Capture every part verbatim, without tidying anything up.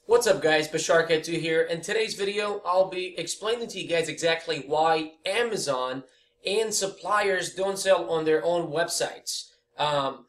What's up guys, Bashar Cat two here. In today's video, I'll be explaining to you guys exactly why Amazon and suppliers don't sell on their own websites. Um,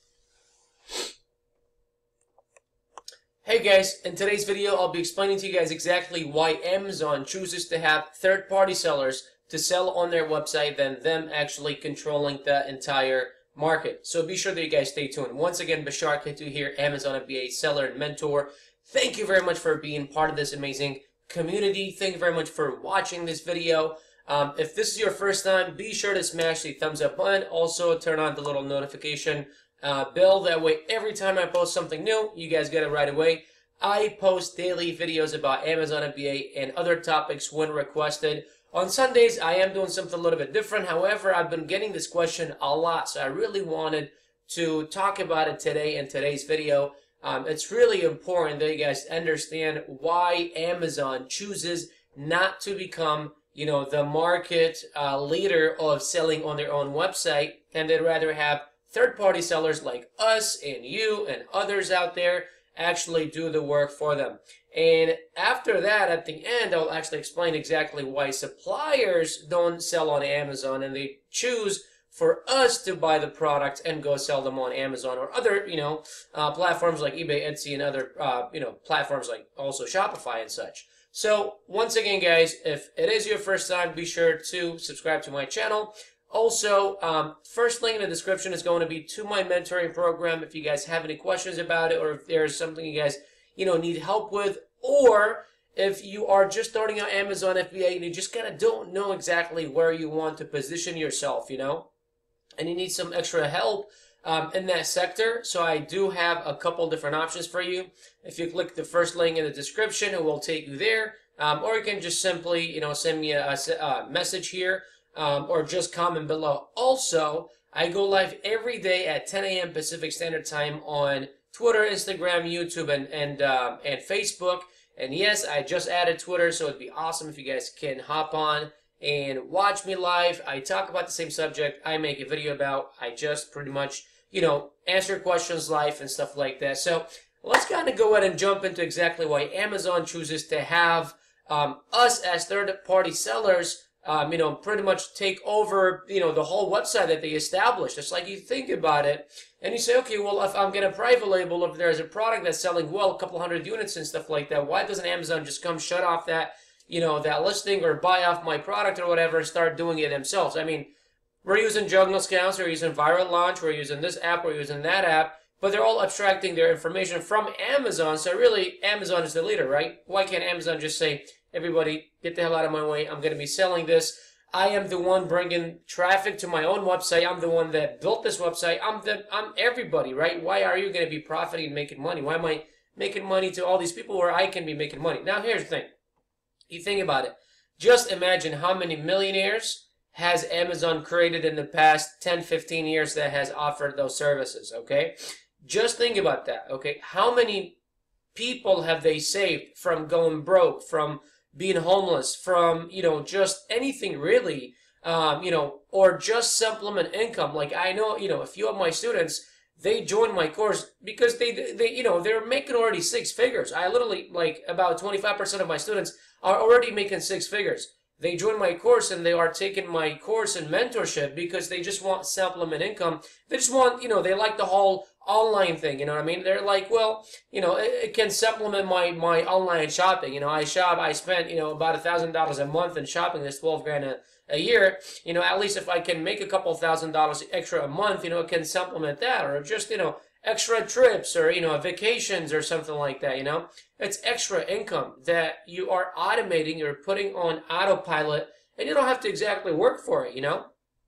hey guys, in today's video, I'll be explaining to you guys exactly why Amazon chooses to have third-party sellers to sell on their website than them actually controlling the entire market. So be sure that you guys stay tuned. Once again, Bashar Cat two here, Amazon M B A seller and mentor. Thank you very much for being part of this amazing community. Thank you very much for watching this video. Um, if this is your first time, be sure to smash the thumbs up button. Also, turn on the little notification uh, bell. That way, every time I post something new, you guys get it right away. I post daily videos about Amazon M B A and other topics when requested. On Sundays, I am doing something a little bit different. However, I've been getting this question a lot, so I really wanted to talk about it today in today's video. Um, it's really important that you guys understand why Amazon chooses not to become, you know, the market uh, leader of selling on their own website, and they'd rather have third-party sellers like us and you and others out there actually do the work for them. And after that, at the end, I'll actually explain exactly why suppliers don't sell on Amazon and they choose for us to buy the product and go sell them on Amazon or other, you know, uh, platforms like eBay, Etsy, and other, uh, you know, platforms like also Shopify and such. So once again, guys, if it is your first time, be sure to subscribe to my channel. Also, um, first link in the description is going to be to my mentoring program. If you guys have any questions about it, or if there's something you guys, you know, need help with, or if you are just starting out Amazon F B A and you just kind of don't know exactly where you want to position yourself, you know, and you need some extra help um, in that sector. So I do have a couple different options for you. If you click the first link in the description, it will take you there. Um, or you can just simply, you know, send me a, a message here um, or just comment below. Also, I go live every day at ten A M Pacific Standard Time on Twitter, Instagram, YouTube, and and uh, and Facebook. And yes, I just added Twitter, so it'd be awesome if you guys can hop on and watch me live. I talk about the same subject I make a video about. I just pretty much, you know, answer questions live and stuff like that. So let's kind of go ahead and jump into exactly why Amazon chooses to have um, us as third-party sellers, um, you know, pretty much take over, you know, the whole website that they established. It's like you think about it and you say, okay, well, if I'm getting a private label, if there's a product that's selling well, a couple hundred units and stuff like that, why doesn't Amazon just come shut off that, you know, that listing or buy off my product or whatever and start doing it themselves? I mean, we're using Jungle Scouts, we're using Viral Launch, we're using this app, we're using that app, but they're all abstracting their information from Amazon. So really, Amazon is the leader, right? Why can't Amazon just say, everybody, get the hell out of my way, I'm going to be selling this. I am the one bringing traffic to my own website. I'm the one that built this website. I'm the, I'm everybody, right? Why are you going to be profiting and making money? Why am I making money to all these people where I can be making money? Now, here's the thing. You think about it. Just imagine how many millionaires has Amazon created in the past ten, fifteen years that has offered those services, okay? Just think about that, okay? How many people have they saved from going broke, from being homeless, from, you know, just anything really, um, you know, or just supplement income? Like I know, you know, a few of my students, they joined my course because they, they, you know, they're making already six figures. I literally, like, about twenty-five percent of my students are already making six figures. They join my course and they are taking my course in mentorship because they just want supplement income. They just want, you know, they like the whole online thing, you know what I mean? They're like, well, you know, it, it can supplement my, my online shopping. You know, I shop, I spend, you know, about a thousand dollars a month in shopping. That's twelve grand a, a year. You know, at least if I can make a couple thousand dollars extra a month, you know, it can supplement that, or just, you know, extra trips or, you know, vacations or something like that, you know? It's extra income that you are automating, you're putting on autopilot, and you don't have to exactly work for it, you know?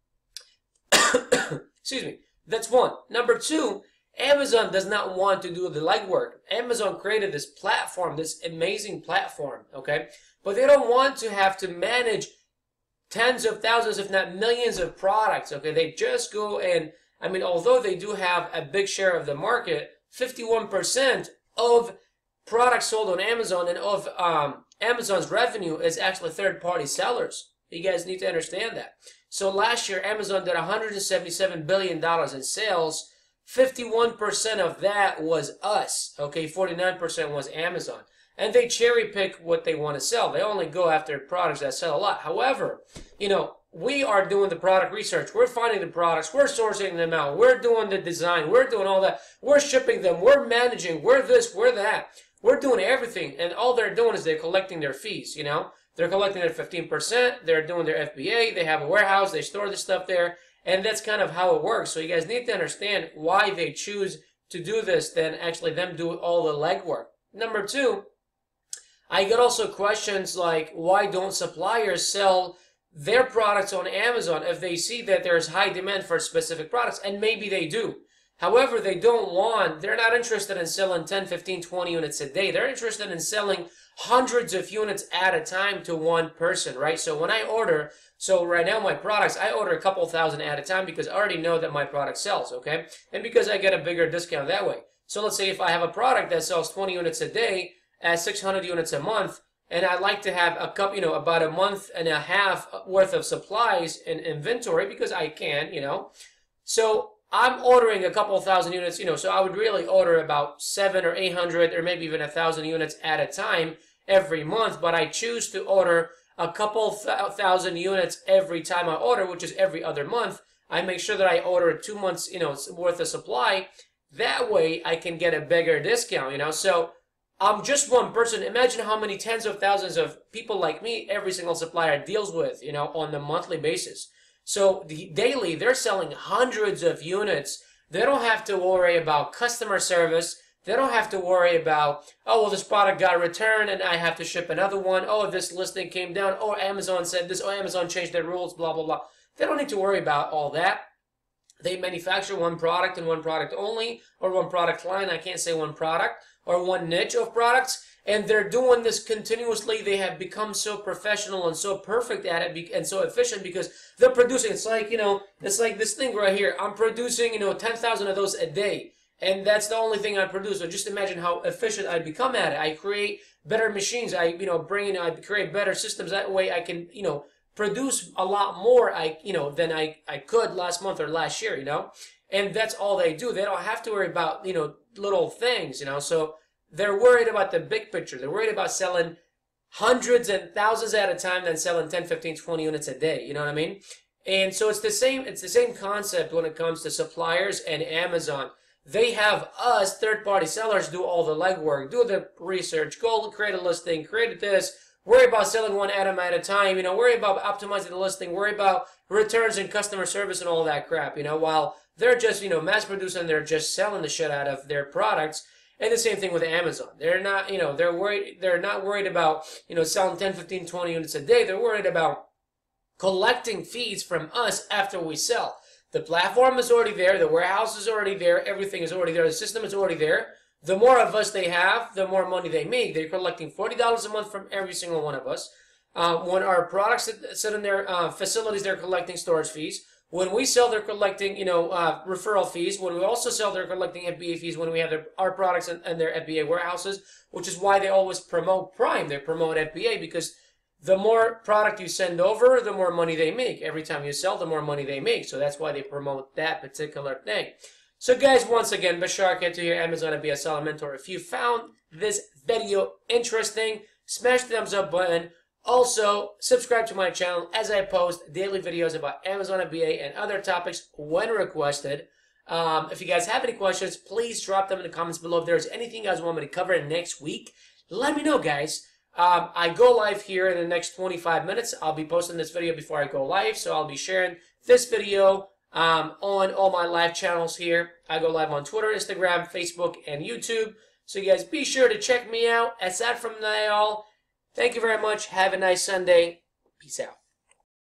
Excuse me. That's one. Number two, Amazon does not want to do the legwork. Amazon created this platform, this amazing platform, okay? But they don't want to have to manage tens of thousands, if not millions of products, okay? They just go and, I mean, although they do have a big share of the market, fifty-one percent of products sold on Amazon and of um, Amazon's revenue is actually third-party sellers. You guys need to understand that. So last year, Amazon did one hundred seventy-seven billion dollars in sales. fifty-one percent of that was us, okay? forty-nine percent was Amazon. And they cherry pick what they want to sell. They only go after products that sell a lot. However, you know, we are doing the product research. We're finding the products. We're sourcing them out. We're doing the design. We're doing all that. We're shipping them. We're managing. We're this. We're that. We're doing everything. And all they're doing is they're collecting their fees, you know. They're collecting their fifteen percent. They're doing their F B A. They have a warehouse. They store the stuff there. And that's kind of how it works. So you guys need to understand why they choose to do this than actually them do all the legwork. Number two, I get also questions like, why don't suppliers sell their products on Amazon if they see that there's high demand for specific products? And maybe they do. However, they don't want, they're not interested in selling ten, fifteen, twenty units a day. They're interested in selling hundreds of units at a time to one person, right? So when I order, so right now my products, I order a couple thousand at a time because I already know that my product sells, okay? And because I get a bigger discount that way. So let's say if I have a product that sells twenty units a day at six hundred units a month, and I like to have a couple, you know, about a month and a half worth of supplies in inventory because I can, you know. So I'm ordering a couple thousand units, you know, so I would really order about seven or eight hundred or maybe even a thousand units at a time every month, but I choose to order a couple th thousand units every time I order, which is every other month. I make sure that I order two months, you know, worth of supply. That way I can get a bigger discount, you know. So I'm just one person. Imagine how many tens of thousands of people like me every single supplier deals with, you know, on a monthly basis. So the daily, they're selling hundreds of units. They don't have to worry about customer service. They don't have to worry about, oh, well, this product got returned and I have to ship another one. Oh, this listing came down. Oh, Amazon said this. Oh, Amazon changed their rules, blah, blah, blah. They don't need to worry about all that. They manufacture one product and one product only, or one product line. I can't say one product, or one niche of products. And they're doing this continuously. They have become so professional and so perfect at it and so efficient because they're producing. It's like, you know, it's like this thing right here. I'm producing, you know, ten thousand of those a day. And that's the only thing I produce. So just imagine how efficient I become at it. I create better machines. I, you know, bring in, I create better systems. That way I can, you know, produce a lot more, I, you know, than I, I could last month or last year, you know. And that's all they do. They don't have to worry about, you know, little things, you know. So they're worried about the big picture. They're worried about selling hundreds and thousands at a time than selling ten, fifteen, twenty units a day. You know what I mean? And so it's the same, it's the same concept when it comes to suppliers and Amazon. They have us, third-party sellers, do all the legwork, do the research, go create a listing, create this, worry about selling one item at a time, you know, worry about optimizing the listing, worry about returns and customer service and all that crap, you know, while they're just, you know, mass producing, they're just selling the shit out of their products. And the same thing with Amazon. They're not, you know, they're worried, they're not worried about, you know, selling ten, fifteen, twenty units a day. They're worried about collecting fees from us after we sell. The platform is already there. The warehouse is already there. Everything is already there. The system is already there. The more of us they have, the more money they make. They're collecting forty dollars a month from every single one of us. Uh, when our products sit in their uh, facilities, they're collecting storage fees. When we sell, they're collecting, you know, uh, referral fees. When we also sell, they're collecting F B A fees when we have their, our products in, in their F B A warehouses, which is why they always promote Prime. They promote F B A because the more product you send over, the more money they make. Every time you sell, the more money they make. So that's why they promote that particular thing. So guys, once again, Bashar Kato here, Amazon F B A Seller Mentor. If you found this video interesting, smash the thumbs up button. Also, subscribe to my channel as I post daily videos about Amazon F B A and other topics when requested. Um, if you guys have any questions, please drop them in the comments below. If there's anything you guys want me to cover next week, let me know, guys. Um, I go live here in the next twenty-five minutes. I'll be posting this video before I go live, so I'll be sharing this video um, on all my live channels here. I go live on Twitter, Instagram, Facebook, and YouTube. So you guys be sure to check me out. Aside from that, all, thank you very much. Have a nice Sunday. Peace out.